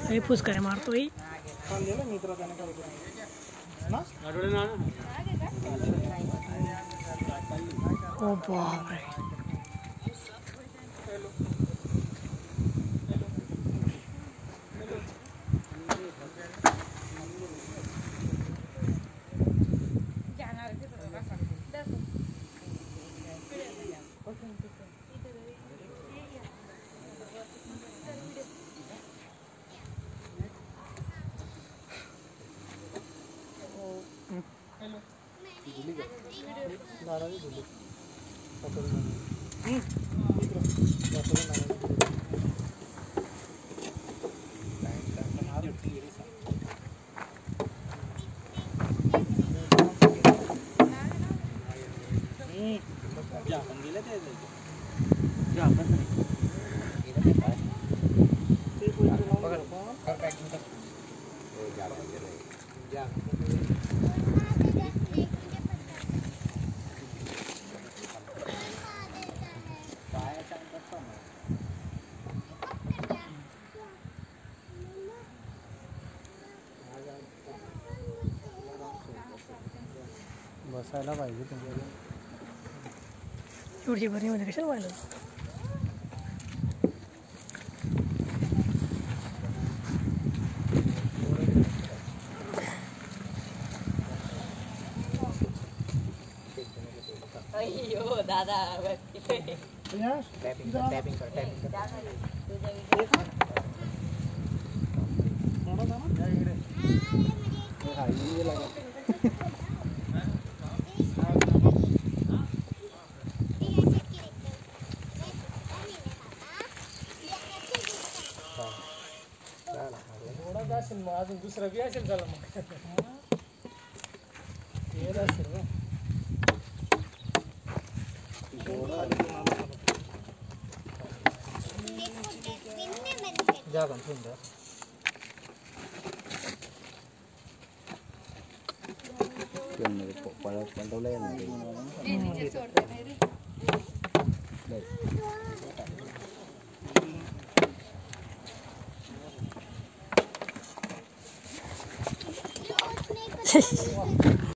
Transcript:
अरे फुसकारे मारतो भाई ओ बाप रे बसायला पाहिजे तुम्हाला एवढी भरणी मध्ये कशाला व्हायला अय्यो दादा टॅपिंग कर अजून दुसरा बी असेल झाला मग येत असेल ना जा पण सुंदर